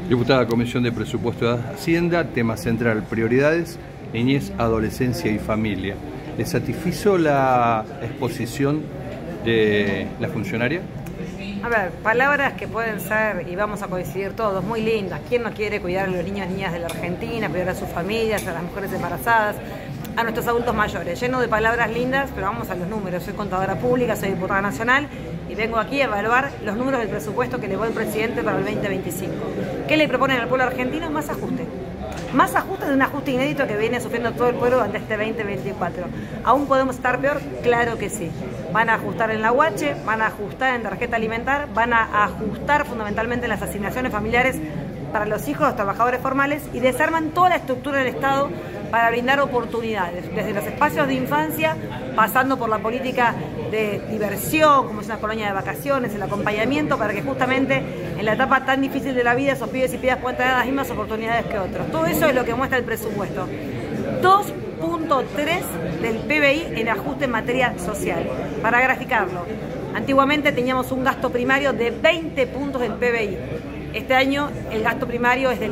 Diputada, Comisión de Presupuesto de Hacienda, tema central, prioridades, niñez, adolescencia y familia. ¿Le satisfizo la exposición de la funcionaria? A ver, palabras que pueden ser, y vamos a coincidir todos, muy lindas. ¿Quién no quiere cuidar a los niños y niñas de la Argentina, cuidar a sus familias, a las mujeres embarazadas, a nuestros adultos mayores? Lleno de palabras lindas, pero vamos a los números. Soy contadora pública, soy diputada nacional y vengo aquí a evaluar los números del presupuesto que elevó el presidente para el 2025. ¿Qué le proponen al pueblo argentino? Más ajuste. Más ajuste de un ajuste inédito que viene sufriendo todo el pueblo durante este 2024. ¿Aún podemos estar peor? Claro que sí. Van a ajustar en la UH, van a ajustar en tarjeta alimentar, van a ajustar fundamentalmente en las asignaciones familiares para los hijos de los trabajadores formales y desarman toda la estructura del Estado para brindar oportunidades, desde los espacios de infancia, pasando por la política de diversión, como es una colonia de vacaciones, el acompañamiento, para que justamente en la etapa tan difícil de la vida esos pibes y pibas puedan tener las mismas oportunidades que otros. Todo eso es lo que muestra el presupuesto. 2.3 del PBI en ajuste en materia social. Para graficarlo, antiguamente teníamos un gasto primario de 20 puntos del PBI. Este año el gasto primario es del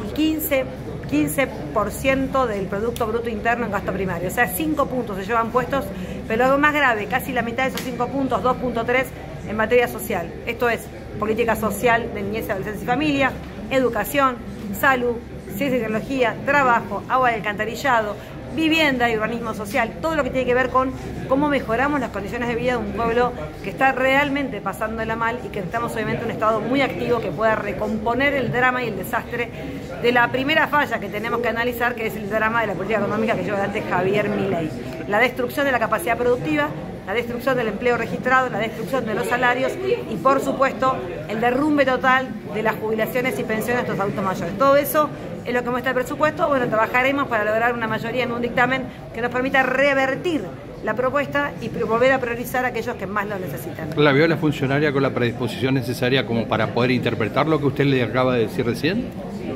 15% del Producto Bruto Interno en gasto primario. O sea, 5 puntos se llevan puestos, pero lo más grave, casi la mitad de esos 5 puntos, 2.3 en materia social. Esto es política social de niñez, adolescencia y familia, educación, salud, ciencia y tecnología, trabajo, agua de alcantarillado, vivienda y urbanismo social, todo lo que tiene que ver con cómo mejoramos las condiciones de vida de un pueblo que está realmente pasándola mal y que necesitamos obviamente un Estado muy activo que pueda recomponer el drama y el desastre de la primera falla que tenemos que analizar, que es el drama de la política económica que lleva adelante Javier Milei. La destrucción de la capacidad productiva, la destrucción del empleo registrado, la destrucción de los salarios y, por supuesto, el derrumbe total de las jubilaciones y pensiones de estos adultos mayores. Todo eso es lo que muestra el presupuesto. Bueno, trabajaremos para lograr una mayoría en un dictamen que nos permita revertir la propuesta y volver a priorizar a aquellos que más lo necesitan. ¿La vio la funcionaria con la predisposición necesaria como para poder interpretar lo que usted le acaba de decir recién?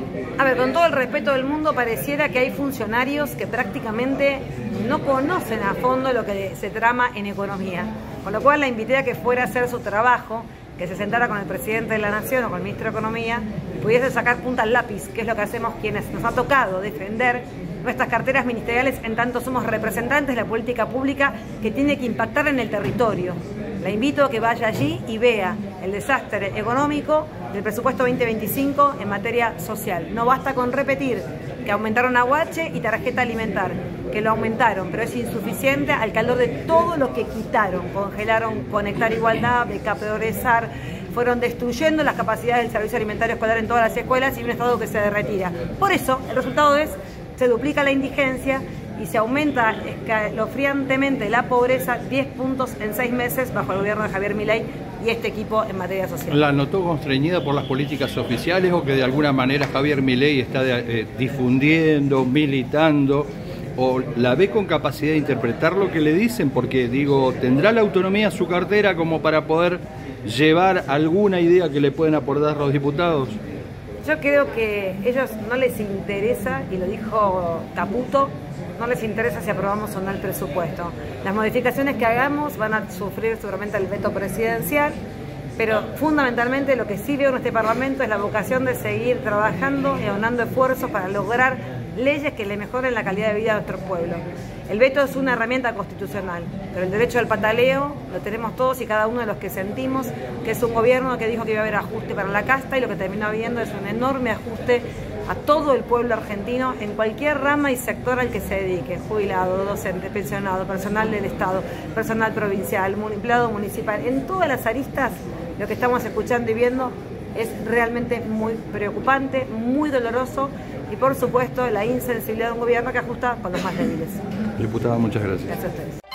A ver, con todo el respeto del mundo, pareciera que hay funcionarios que prácticamente no conocen a fondo lo que se trama en economía. Con lo cual la invité a que fuera a hacer su trabajo, que se sentara con el presidente de la Nación o con el ministro de Economía y pudiese sacar punta al lápiz, que es lo que hacemos quienes nos ha tocado defender nuestras carteras ministeriales en tanto somos representantes de la política pública que tiene que impactar en el territorio. La invito a que vaya allí y vea el desastre económico del presupuesto 2025 en materia social. No basta con repetir que aumentaron AUH y tarjeta alimentar, que lo aumentaron, pero es insuficiente al calor de todo lo que quitaron. Congelaron Conectar Igualdad, Beca Progresar, fueron destruyendo las capacidades del servicio alimentario escolar en todas las escuelas y un Estado que se retira. Por eso, el resultado es, se duplica la indigencia y se aumenta escalofriantemente la pobreza, 10 puntos en 6 meses bajo el gobierno de Javier Milei y este equipo en materia social. ¿La notó constreñida por las políticas oficiales o que de alguna manera Javier Milei está difundiendo, militando, o la ve con capacidad de interpretar lo que le dicen? Porque digo, ¿tendrá la autonomía su cartera como para poder llevar alguna idea que le pueden aportar los diputados? Yo creo que a ellos no les interesa, y lo dijo Caputo, no les interesa si aprobamos o no el presupuesto. Las modificaciones que hagamos van a sufrir seguramente el veto presidencial, pero fundamentalmente lo que sí veo en este Parlamento es la vocación de seguir trabajando y aunando esfuerzos para lograr leyes que le mejoren la calidad de vida a nuestro pueblo. El veto es una herramienta constitucional, pero el derecho al pataleo lo tenemos todos y cada uno de los que sentimos que es un gobierno que dijo que iba a haber ajuste para la casta y lo que terminó habiendo es un enorme ajuste a todo el pueblo argentino en cualquier rama y sector al que se dedique: jubilado, docente, pensionado, personal del Estado, personal provincial, empleado municipal. En todas las aristas lo que estamos escuchando y viendo es realmente muy preocupante, muy doloroso y por supuesto la insensibilidad de un gobierno que ajusta con los más débiles. Diputada, muchas gracias. Gracias a ustedes.